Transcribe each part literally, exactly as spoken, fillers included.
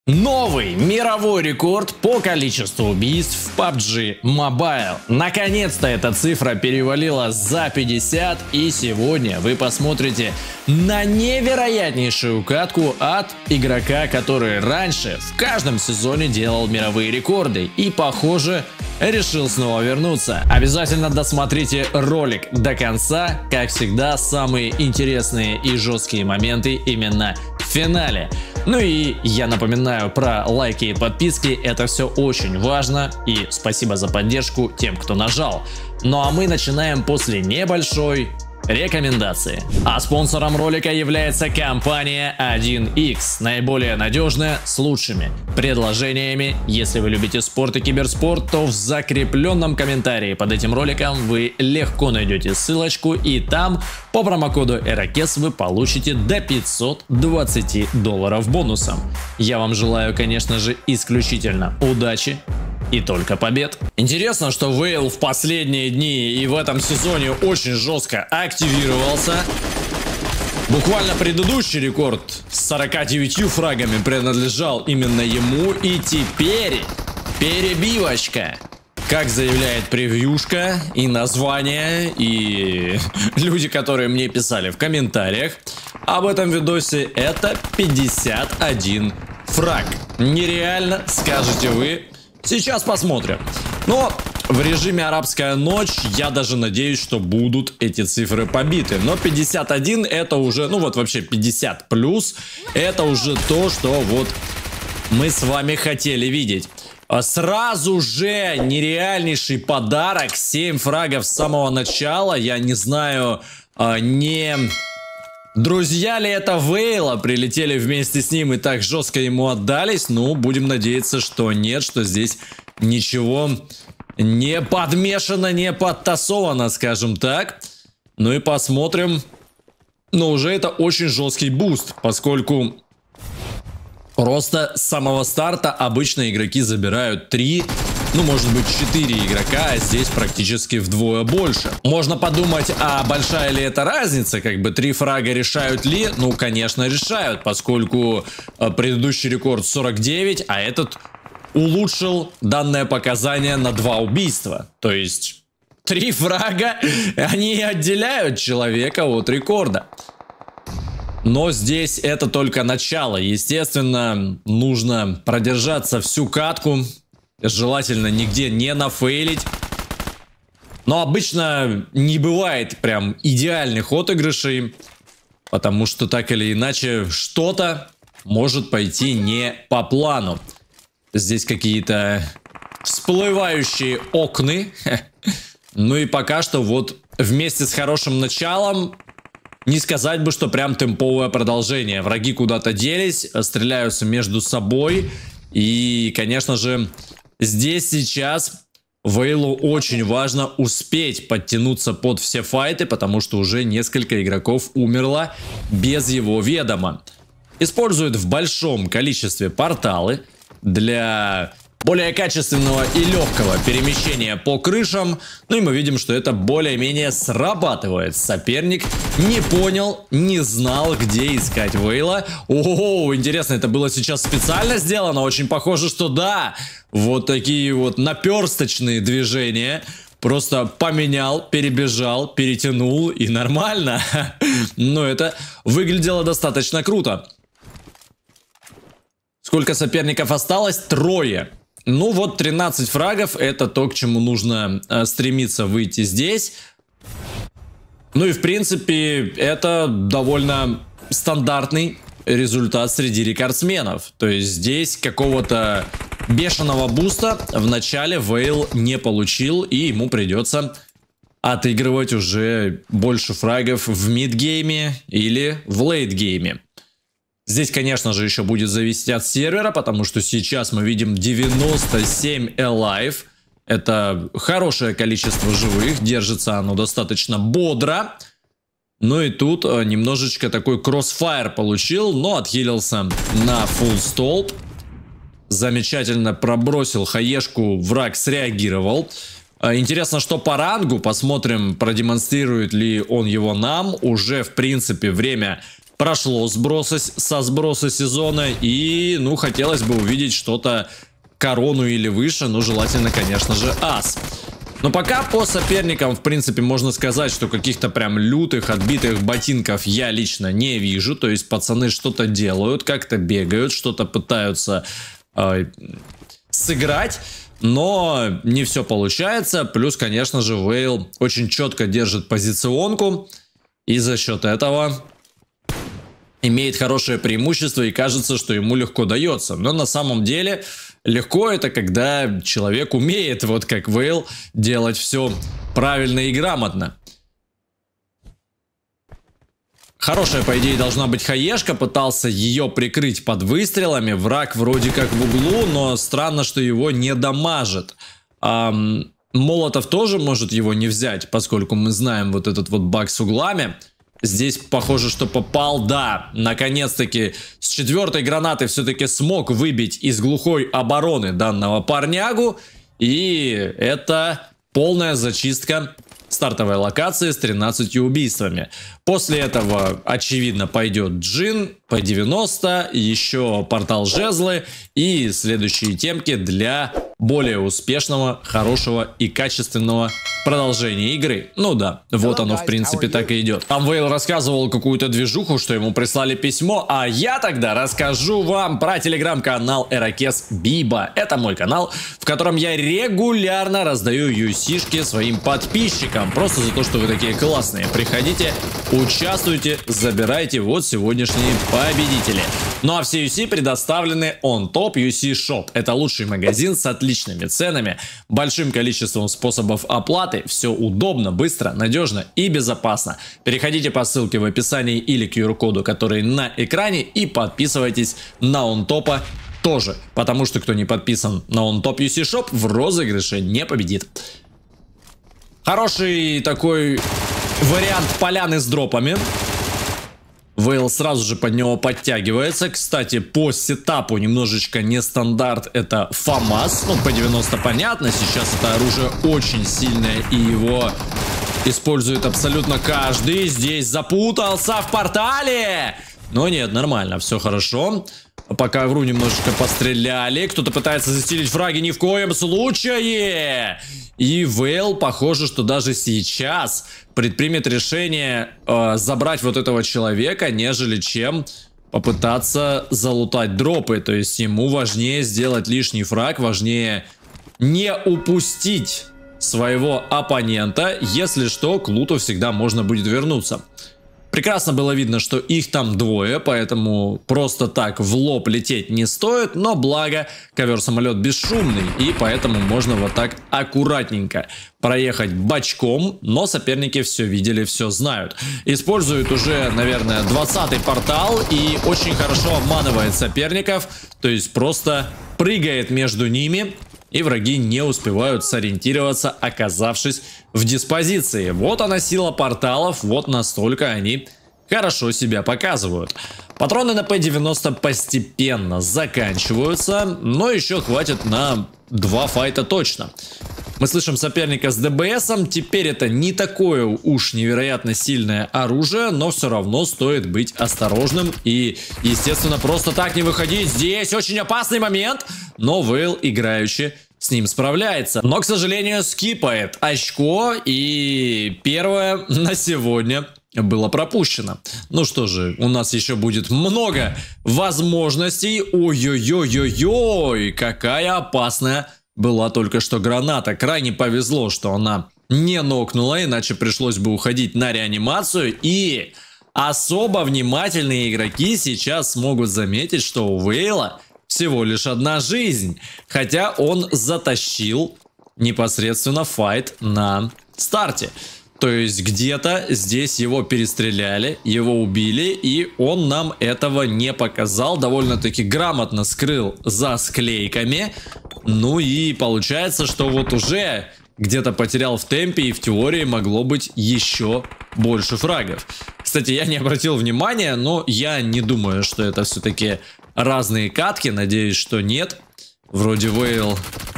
Новый мировой рекорд по количеству убийств в пабг Mobile. Наконец-то эта цифра перевалила за пятьдесят, и сегодня вы посмотрите на невероятнейшую катку от игрока, который раньше в каждом сезоне делал мировые рекорды и, похоже, решил снова вернуться. Обязательно досмотрите ролик до конца. Как всегда, самые интересные и жесткие моменты именно в финале. Ну и я напоминаю про лайки и подписки, это все очень важно, и спасибо за поддержку тем, кто нажал. Ну а мы начинаем после небольшой рекомендации. А спонсором ролика является компания один икс, наиболее надежная, с лучшими предложениями. Если вы любите спорт и киберспорт, то в закрепленном комментарии под этим роликом вы легко найдете ссылочку, и там по промокоду Эракес вы получите до пятисот двадцати долларов бонусом. Я вам желаю, конечно же, исключительно удачи и только побед. Интересно, что Вейл в последние дни и в этом сезоне очень жестко активировался. Буквально предыдущий рекорд с сороками девятью фрагами принадлежал именно ему, и теперь перебивочка. Как заявляет превьюшка и название, и люди, которые мне писали в комментариях об этом видосе, это пятьдесят один фраг. Нереально, скажете вы. Сейчас посмотрим. Но в режиме арабская ночь я даже надеюсь, что будут эти цифры побиты. Но пятьдесят один это уже, ну вот вообще пятьдесят плюс, это уже то, что вот мы с вами хотели видеть. Сразу же нереальнейший подарок, семь фрагов с самого начала. Я не знаю, не... друзья ли это Вейла прилетели вместе с ним и так жестко ему отдались? Ну, будем надеяться, что нет, что здесь ничего не подмешано, не подтасовано, скажем так. Ну и посмотрим. Но уже это очень жесткий буст, поскольку просто с самого старта обычно игроки забирают три, ну может быть четыре игрока, а здесь практически вдвое больше. Можно подумать, а большая ли это разница, как бы три фрага решают ли? Ну конечно решают, поскольку предыдущий рекорд сорок девять, а этот улучшил данное показание на два убийства. То есть три фрага, они отделяют человека от рекорда. Но здесь это только начало. Естественно, нужно продержаться всю катку. Желательно нигде не нафейлить. Но обычно не бывает прям идеальных отыгрышей, потому что так или иначе что-то может пойти не по плану. Здесь какие-то всплывающие окна. Ну и пока что вот вместе с хорошим началом не сказать бы, что прям темповое продолжение. Враги куда-то делись, стреляются между собой. И, конечно же, здесь сейчас Вейлу очень важно успеть подтянуться под все файты, потому что уже несколько игроков умерло без его ведома. Использует в большом количестве порталы для более качественного и легкого перемещения по крышам. Ну и мы видим, что это более-менее срабатывает. Соперник не понял, не знал, где искать Вейла. О, интересно, это было сейчас специально сделано? Очень похоже, что да. Вот такие вот наперсточные движения. Просто поменял, перебежал, перетянул, и нормально. Но это выглядело достаточно круто. Сколько соперников осталось? Трое. Ну вот тринадцать фрагов, это то, к чему нужно э, стремиться выйти здесь. Ну и в принципе это довольно стандартный результат среди рекордсменов. То есть здесь какого-то бешеного буста в начале Вейл не получил, и ему придется отыгрывать уже больше фрагов в мидгейме или в лейтгейме. Здесь, конечно же, еще будет зависеть от сервера, потому что сейчас мы видим девяносто семь alive. Это хорошее количество живых, держится оно достаточно бодро. Ну и тут немножечко такой кроссфайр получил, но отхилился на full столб. Замечательно пробросил хаешку, враг среагировал. Интересно, что по рангу, посмотрим, продемонстрирует ли он его нам. Уже, в принципе, время прошло сбросы, со сброса сезона. И, ну, хотелось бы увидеть что-то корону или выше. Ну, желательно, конечно же, ас. Но пока по соперникам, в принципе, можно сказать, что каких-то прям лютых, отбитых ботинков я лично не вижу. То есть пацаны что-то делают, как-то бегают, что-то пытаются э, сыграть. Но не все получается. Плюс, конечно же, Вейл очень четко держит позиционку. И за счет этого имеет хорошее преимущество. И кажется, что ему легко дается. Но на самом деле легко это, когда человек умеет, вот как Вейл, делать все правильно и грамотно. Хорошая, по идее, должна быть хаешка. Пытался ее прикрыть под выстрелами. Враг вроде как в углу, но странно, что его не дамажит. Ам, Молотов тоже может его не взять, поскольку мы знаем вот этот вот баг с углами. Здесь похоже, что попал, да. Наконец-таки с четвертой гранаты все-таки смог выбить из глухой обороны данного парнягу. И это полная зачистка стартовой локации с тринадцатью убийствами. После этого, очевидно, пойдет Джин, П девяносто, еще портал Жезлы и следующие темки для более успешного, хорошего и качественного продолжения игры. Ну да, вот оно в принципе так и идет. Там Вейл рассказывал какую-то движуху, что ему прислали письмо, а я тогда расскажу вам про телеграм-канал Ирокез Биба. Это мой канал, в котором я регулярно раздаю ю си-шки своим подписчикам. Просто за то, что вы такие классные. Приходите, участвуйте, забирайте вот сегодняшние победители. Ну а все ю си предоставлены OnTop ю си Shop. Это лучший магазин с отличными ценами, большим количеством способов оплаты. Все удобно, быстро, надежно и безопасно. Переходите по ссылке в описании или ку ар коду, который на экране, и подписывайтесь на OnTop тоже, потому что кто не подписан на OnTop ю си Shop, в розыгрыше не победит. Хороший такой вариант поляны с дропами. Вейл сразу же под него подтягивается. Кстати, по сетапу немножечко не стандарт. Это ФАМАС. Ну, П девяносто понятно. Сейчас это оружие очень сильное. И его использует абсолютно каждый. Здесь запутался в портале. Но нет, нормально. Все хорошо. Пока вру, немножечко постреляли. Кто-то пытается застелить фраги, ни в коем случае. И Вейл, похоже, что даже сейчас предпримет решение э, забрать вот этого человека, нежели чем попытаться залутать дропы. То есть ему важнее сделать лишний фраг, важнее не упустить своего оппонента. Если что, к луту всегда можно будет вернуться. Прекрасно было видно, что их там двое, поэтому просто так в лоб лететь не стоит, но благо ковер-самолет бесшумный, и поэтому можно вот так аккуратненько проехать бочком, но соперники все видели, все знают. Используют уже, наверное, двадцатый портал и очень хорошо обманывает соперников, то есть просто прыгает между ними. И враги не успевают сориентироваться, оказавшись в диспозиции. Вот она сила порталов, вот настолько они хорошо себя показывают. Патроны на П девяносто постепенно заканчиваются, но еще хватит на два файта точно. Мы слышим соперника с дэ бэ эсом, теперь это не такое уж невероятно сильное оружие, но все равно стоит быть осторожным и, естественно, просто так не выходить. Здесь очень опасный момент, но Вейл играючи с ним справляется. Но, к сожалению, скипает очко, и первое на сегодня было пропущено. Ну что же, у нас еще будет много возможностей. Ой-ой-ой-ой-ой, какая опасная была только что граната. Крайне повезло, что она не нокнула, иначе пришлось бы уходить на реанимацию. И особо внимательные игроки сейчас смогут заметить, что у Вейла всего лишь одна жизнь. Хотя он затащил непосредственно файт на старте. То есть где-то здесь его перестреляли, его убили, и он нам этого не показал. Довольно-таки грамотно скрыл за склейками. Ну и получается, что вот уже где-то потерял в темпе, и в теории могло быть еще больше фрагов. Кстати, я не обратил внимания, но я не думаю, что это все-таки разные катки. Надеюсь, что нет. Вроде Вейл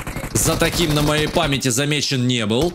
за таким на моей памяти замечен не был.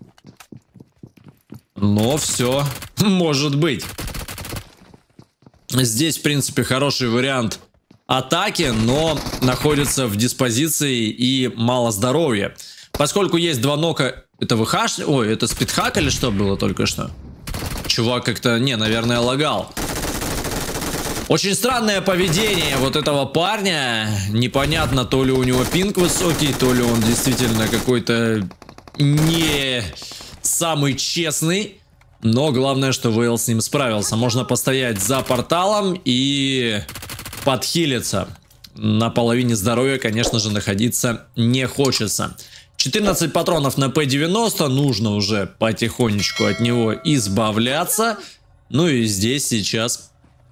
Но все может быть. Здесь, в принципе, хороший вариант атаки, но находится в диспозиции и мало здоровья. Поскольку есть два нока... Это ВХ? Ой, это спидхак или что было только что? Чувак как-то... Не, наверное, лагал. Очень странное поведение вот этого парня. Непонятно, то ли у него пинг высокий, то ли он действительно какой-то не самый честный. Но главное, что Вейл с ним справился. Можно постоять за порталом и подхилиться. На половине здоровья, конечно же, находиться не хочется. четырнадцать патронов на П девяносто. Нужно уже потихонечку от него избавляться. Ну и здесь сейчас...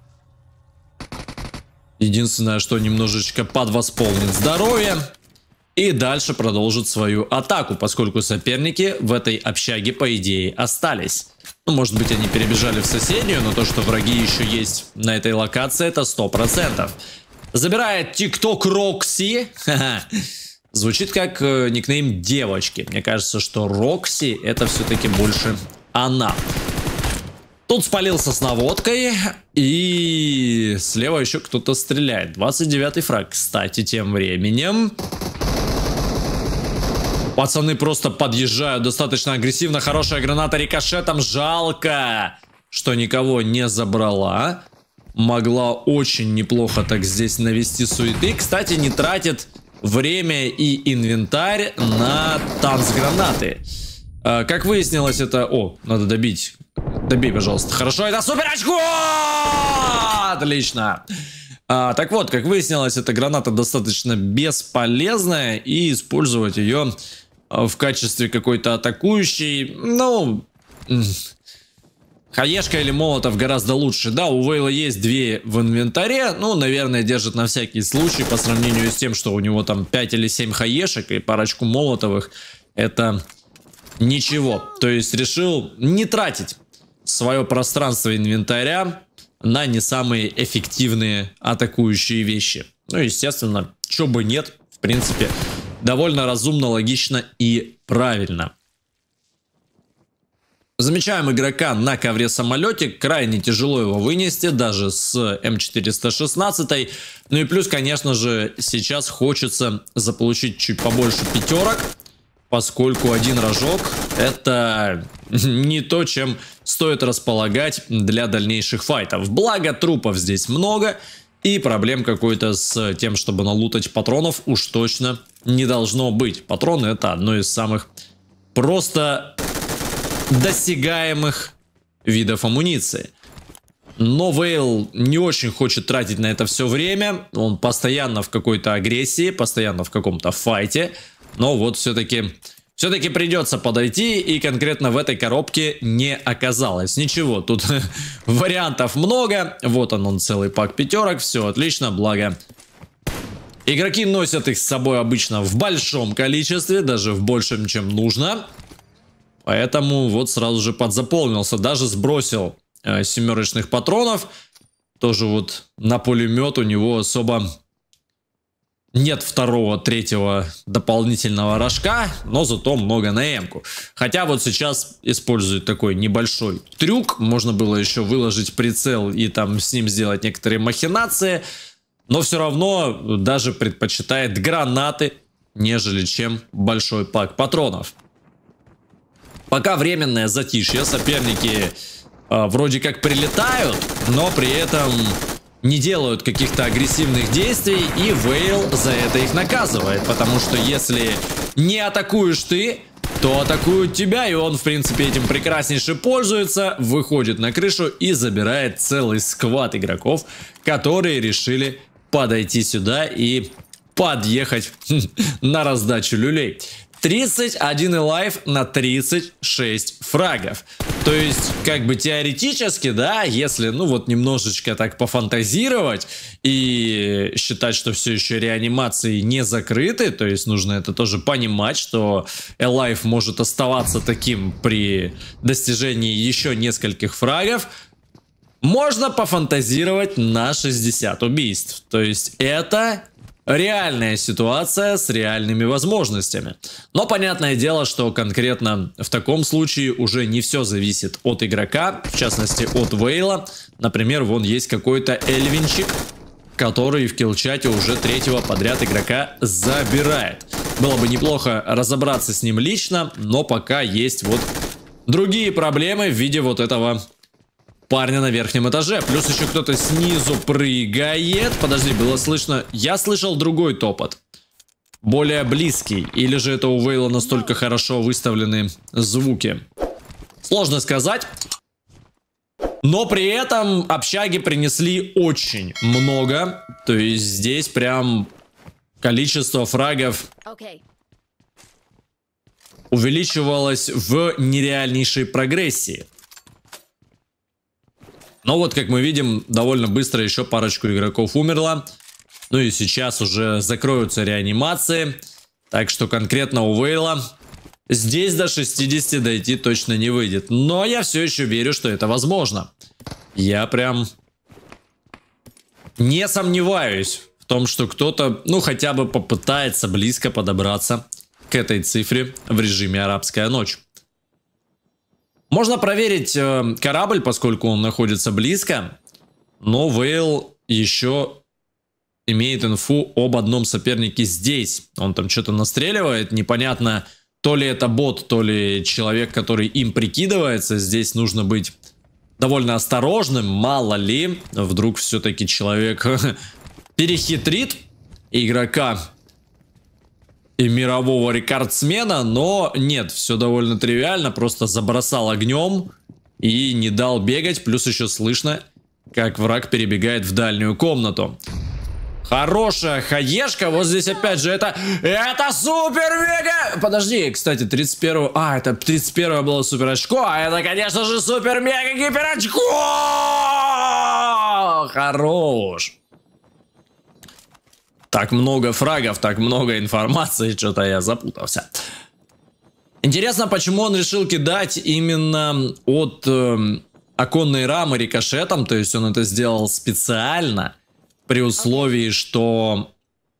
Единственное, что немножечко подвосполнит здоровье. И дальше продолжит свою атаку, поскольку соперники в этой общаге, по идее, остались. Ну, может быть, они перебежали в соседнюю, но то, что враги еще есть на этой локации, это сто процентов. Забирает TikTok Рокси. Звучит как э, никнейм девочки. Мне кажется, что Рокси это все-таки больше она. Тут спалился с наводкой. И слева еще кто-то стреляет. двадцать девятый фраг, кстати, тем временем. Пацаны просто подъезжают достаточно агрессивно. Хорошая граната рикошетом. Жалко, что никого не забрала. Могла очень неплохо так здесь навести суеты. Кстати, не тратит время и инвентарь на танц-гранаты. А, как выяснилось, это... О, надо добить. Добей, пожалуйста. Хорошо, это супер очко! Отлично. А, так вот, как выяснилось, эта граната достаточно бесполезная. И использовать ее в качестве какой-то атакующей... Ну... Хаешка или молотов гораздо лучше. Да, у Вейла есть две в инвентаре. Ну, наверное, держит на всякий случай. По сравнению с тем, что у него там пять или семь хаешек и парочку молотовых. Это ничего. То есть решил не тратить свое пространство инвентаря на не самые эффективные атакующие вещи. Ну, естественно, чё бы нет. В принципе, довольно разумно, логично и правильно. Замечаем игрока на ковре-самолете. Крайне тяжело его вынести, даже с М четыреста шестнадцать. Ну и плюс, конечно же, сейчас хочется заполучить чуть побольше пятерок, поскольку один рожок это не то, чем стоит располагать для дальнейших файтов. Благо, трупов здесь много, и проблем какой-то с тем, чтобы налутать патронов, уж точно не должно быть. Патроны это одно из самых просто... досягаемых видов амуниции. Но Вейл не очень хочет тратить на это все время. Он постоянно в какой-то агрессии, постоянно в каком-то файте. Но вот все-таки все-таки придется подойти. И конкретно в этой коробке не оказалось ничего. Тут вариантов много. Вот он, он целый пак пятерок. Все отлично, благо... Игроки носят их с собой обычно в большом количестве. Даже в большем, чем нужно. Поэтому вот сразу же подзаполнился. Даже сбросил э, семерочных патронов. Тоже вот на пулемет у него особо нет второго, третьего дополнительного рожка. Но зато много на эмку. Хотя вот сейчас использует такой небольшой трюк. Можно было еще выложить прицел и там с ним сделать некоторые махинации. Но все равно даже предпочитает гранаты, нежели чем большой пак патронов. Пока временное затишье, соперники э, вроде как прилетают, но при этом не делают каких-то агрессивных действий, и Вейл за это их наказывает. Потому что если не атакуешь ты, то атакуют тебя, и он, в принципе, этим прекраснейше пользуется, выходит на крышу и забирает целый сквад игроков, которые решили подойти сюда и подъехать на раздачу люлей. тридцать один лайф на тридцать шесть фрагов. То есть, как бы теоретически, да, если, ну вот немножечко так пофантазировать и считать, что все еще реанимации не закрыты, то есть нужно это тоже понимать, что Элайф может оставаться таким при достижении еще нескольких фрагов, можно пофантазировать на шестьдесят убийств. То есть это... реальная ситуация с реальными возможностями. Но понятное дело, что конкретно в таком случае уже не все зависит от игрока, в частности от Вейла. Например, вон есть какой-то Эльвинчик, который в киллчате уже третьего подряд игрока забирает. Было бы неплохо разобраться с ним лично, но пока есть вот другие проблемы в виде вот этого парня на верхнем этаже. Плюс еще кто-то снизу прыгает. Подожди, было слышно... Я слышал другой топот. Более близкий. Или же это у Вейла настолько хорошо выставлены звуки. Сложно сказать. Но при этом общаги принесли очень много. То есть здесь прям количество фрагов okay. увеличивалось в нереальнейшей прогрессии. Но вот, как мы видим, довольно быстро еще парочку игроков умерло. Ну и сейчас уже закроются реанимации. Так что конкретно у Вейла здесь до шестидесяти дойти точно не выйдет. Но я все еще верю, что это возможно. Я прям не сомневаюсь в том, что кто-то, ну, хотя бы попытается близко подобраться к этой цифре в режиме «Арабская ночь». Можно проверить э, корабль, поскольку он находится близко, но Вейл еще имеет инфу об одном сопернике здесь. Он там что-то настреливает, непонятно, то ли это бот, то ли человек, который им прикидывается. Здесь нужно быть довольно осторожным, мало ли, вдруг все-таки человек перехитрит игрока и мирового рекордсмена, но нет, все довольно тривиально, просто забросал огнем и не дал бегать, плюс еще слышно, как враг перебегает в дальнюю комнату. Хорошая хаешка, вот здесь опять же это, это супер-мега, подожди, кстати, тридцать первое, а, это тридцать первое было супер очко, а это, конечно же, супер-мега гипер очко, хорош. Так много фрагов, так много информации, что-то я запутался. Интересно, почему он решил кидать именно от э, оконной рамы рикошетом, то есть он это сделал специально, при условии, что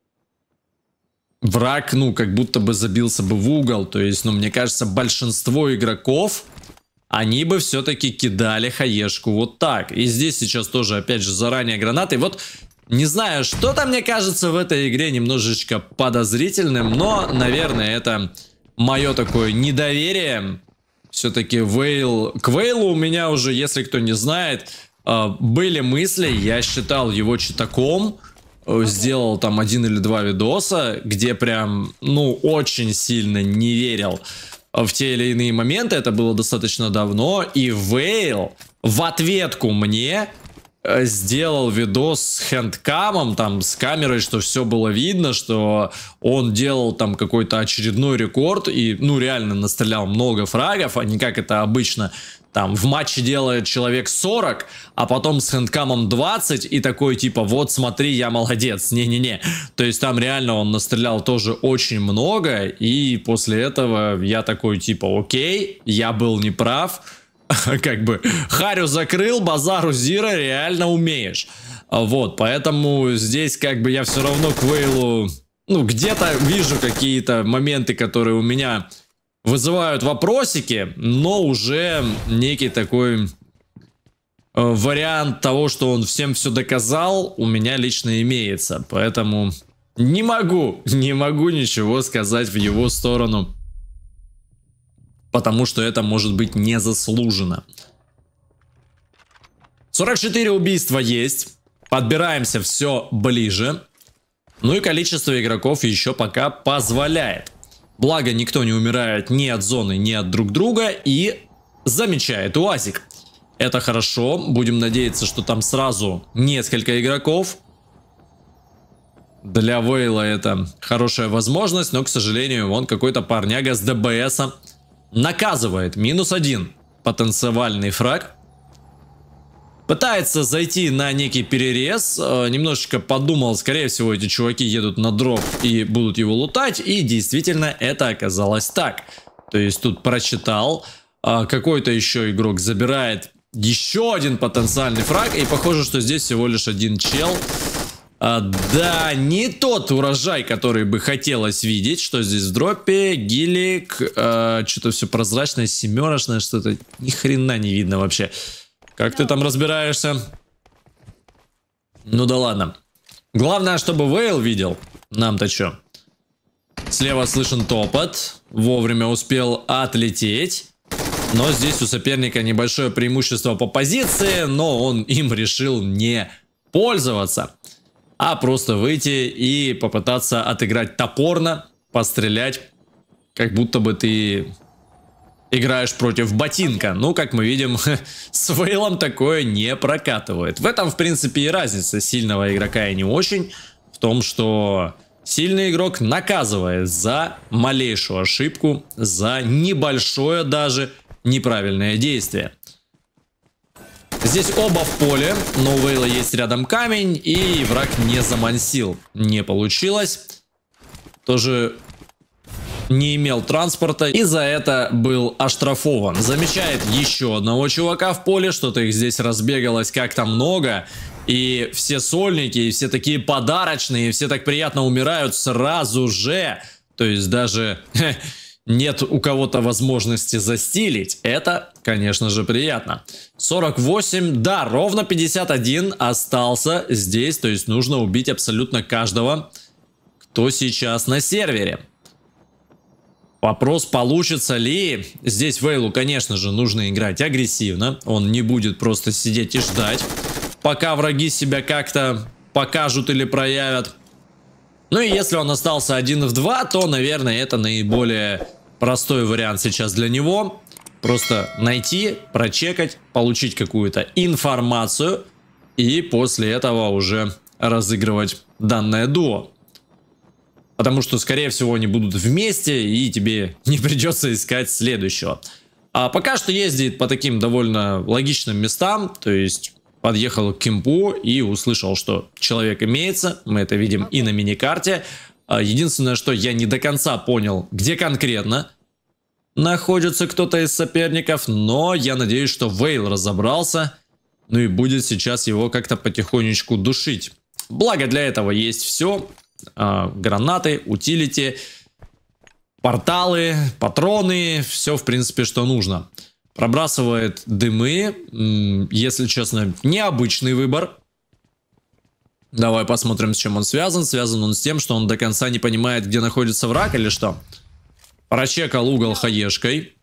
враг, ну, как будто бы забился бы в угол, то есть, ну, мне кажется, большинство игроков, они бы все-таки кидали хаешку вот так. И здесь сейчас тоже, опять же, заранее гранаты. Вот... Не знаю, что-то мне кажется в этой игре немножечко подозрительным, но, наверное, это мое такое недоверие. Все-таки Вейл... К Вейлу у меня уже, если кто не знает, были мысли, я считал его читаком, сделал там один или два видоса, где прям, ну, очень сильно не верил в те или иные моменты, это было достаточно давно, и Вейл в ответку мне... сделал видос с хэндкамом, там, с камерой, что все было видно, что он делал там какой-то очередной рекорд и, ну, реально настрелял много фрагов, а не как это обычно там в матче делает человек сорок, а потом с хэндкамом двадцать и такой типа, вот смотри, я молодец, не-не-не. То есть там реально он настрелял тоже очень много, и после этого я такой типа, окей, я был неправ. Как бы харю закрыл, базару зира, реально умеешь. Вот, поэтому здесь как бы я все равно к Вейлу, ну, где-то вижу какие-то моменты, которые у меня вызывают вопросики, но уже некий такой э, вариант того, что он всем все доказал, у меня лично имеется. Поэтому не могу, не могу ничего сказать в его сторону. Потому что это может быть незаслуженно. сорок четыре убийства есть. Подбираемся все ближе. Ну и количество игроков еще пока позволяет. Благо никто не умирает ни от зоны, ни от друг друга. И замечает УАЗик. Это хорошо. Будем надеяться, что там сразу несколько игроков. Для Вейла это хорошая возможность. Но, к сожалению, вон какой-то парняга с ДБСа наказывает. Минус один. Потенциальный фраг. Пытается зайти на некий перерез. Немножечко подумал, скорее всего, эти чуваки едут на дроп и будут его лутать. И действительно, это оказалось так. То есть тут прочитал. Какой-то еще игрок забирает еще один потенциальный фраг. И похоже, что здесь всего лишь один чел. А, да, не тот урожай, который бы хотелось видеть. Что здесь в дропе? Гелик. А, что-то все прозрачное, семерочное, что-то ни хрена не видно вообще. Как ты там разбираешься? Ну да ладно. Главное, чтобы Вейл видел. Нам-то что? Слева слышен топот. Вовремя успел отлететь. Но здесь у соперника небольшое преимущество по позиции, но он им решил не пользоваться, а просто выйти и попытаться отыграть топорно, пострелять, как будто бы ты играешь против ботинка. Ну, как мы видим, с Вейлом такое не прокатывает. В этом, в принципе, и разница сильного игрока и не очень. В том, что сильный игрок наказывает за малейшую ошибку, за небольшое даже неправильное действие. Здесь оба в поле, но у Вейла есть рядом камень, и враг не замансил. Не получилось. Тоже не имел транспорта, и за это был оштрафован. Замечает еще одного чувака в поле, что-то их здесь разбегалось как-то много. И все сольники, и все такие подарочные, и все так приятно умирают сразу же. То есть даже нет у кого-то возможности застилить. Это, конечно же, приятно. сорок восемь, да, ровно пятьдесят один остался здесь. То есть нужно убить абсолютно каждого, кто сейчас на сервере. Вопрос, получится ли. Здесь Вейлу, конечно же, нужно играть агрессивно. Он не будет просто сидеть и ждать, пока враги себя как-то покажут или проявят. Ну и если он остался один в два, то, наверное, это наиболее простой вариант сейчас для него. Просто найти, прочекать, получить какую-то информацию и после этого уже разыгрывать данное дуо. Потому что, скорее всего, они будут вместе, и тебе не придется искать следующего. А пока что ездит по таким довольно логичным местам. То есть подъехал к кемпу и услышал, что человек имеется. Мы это видим и на миникарте. Единственное, что я не до конца понял, где конкретно находится кто-то из соперников. Но я надеюсь, что Вейл разобрался. Ну и будет сейчас его как-то потихонечку душить. Благо для этого есть все. Гранаты, утилити, порталы, патроны, все в принципе, что нужно. Пробрасывает дымы, если честно, необычный выбор. Давай посмотрим, с чем он связан. Связан он с тем, что он до конца не понимает, где находится враг или что. Прочекал угол хаешкой.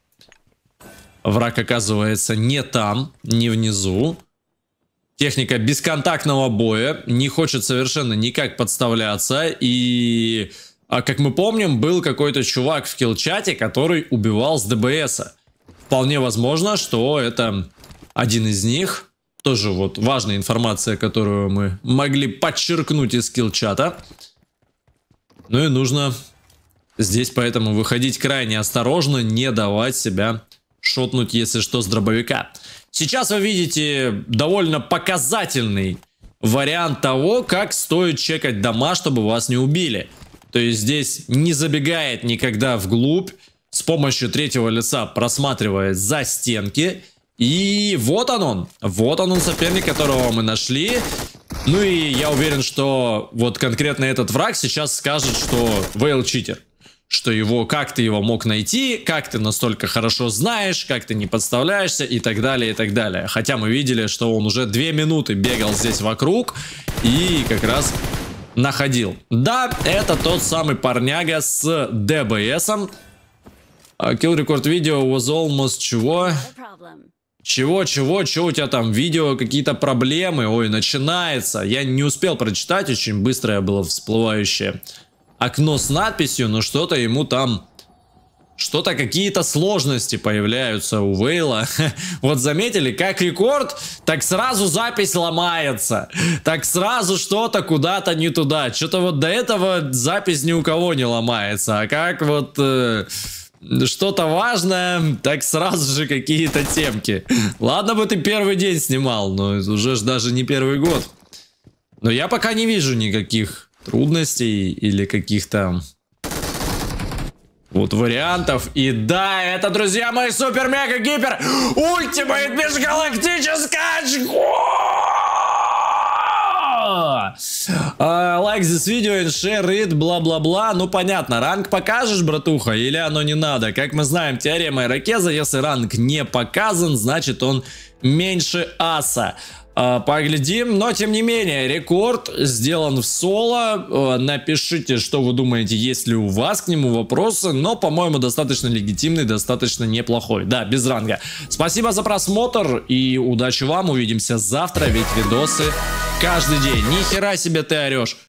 Враг оказывается не там, не внизу. Техника бесконтактного боя, не хочет совершенно никак подставляться. И, а как мы помним, был какой-то чувак в килл-чате, который убивал с ДБСа. Вполне возможно, что это один из них. Тоже вот важная информация, которую мы могли подчеркнуть из килл-чата. Ну и нужно здесь поэтому выходить крайне осторожно, не давать себя шотнуть, если что, с дробовика. Сейчас вы видите довольно показательный вариант того, как стоит чекать дома, чтобы вас не убили. То есть здесь не забегает никогда вглубь, с помощью третьего лица просматривает за стенки. И вот он он, вот он он соперник, которого мы нашли. Ну и я уверен, что вот конкретно этот враг сейчас скажет, что Вейл читер. Что его, как ты его мог найти, как ты настолько хорошо знаешь, как ты не подставляешься и так далее, и так далее. Хотя мы видели, что он уже две минуты бегал здесь вокруг и как раз находил. Да, это тот самый парняга с ДБСом. Kill record video was almost чего? Чего, чего, чего у тебя там? Видео, какие-то проблемы? Ой, начинается. Я не успел прочитать, очень быстрое было всплывающее окно с надписью, но что-то ему там, что-то какие-то сложности появляются у Вейла. Вот заметили, как рекорд, так сразу запись ломается, так сразу что-то куда-то не туда. Что-то вот до этого запись ни у кого не ломается, а как вот э, что-то важное, так сразу же какие-то темки. Ладно бы ты первый день снимал, но уже ж даже не первый год. Но я пока не вижу никаких трудностей или каких-то вот вариантов. И да, это, друзья мои, Uh, like this video and share it, бла-бла-бла. Ну, понятно, ранг покажешь, братуха, или оно не надо? Как мы знаем, теорема Ирокеза, если ранг не показан, значит он меньше аса. Uh, поглядим, но тем не менее, рекорд сделан в соло. Uh, напишите, что вы думаете, есть ли у вас к нему вопросы, но, по-моему, достаточно легитимный, достаточно неплохой. Да, без ранга. Спасибо за просмотр и удачи вам, увидимся завтра, ведь видосы каждый день. Ни хера себе ты орешь.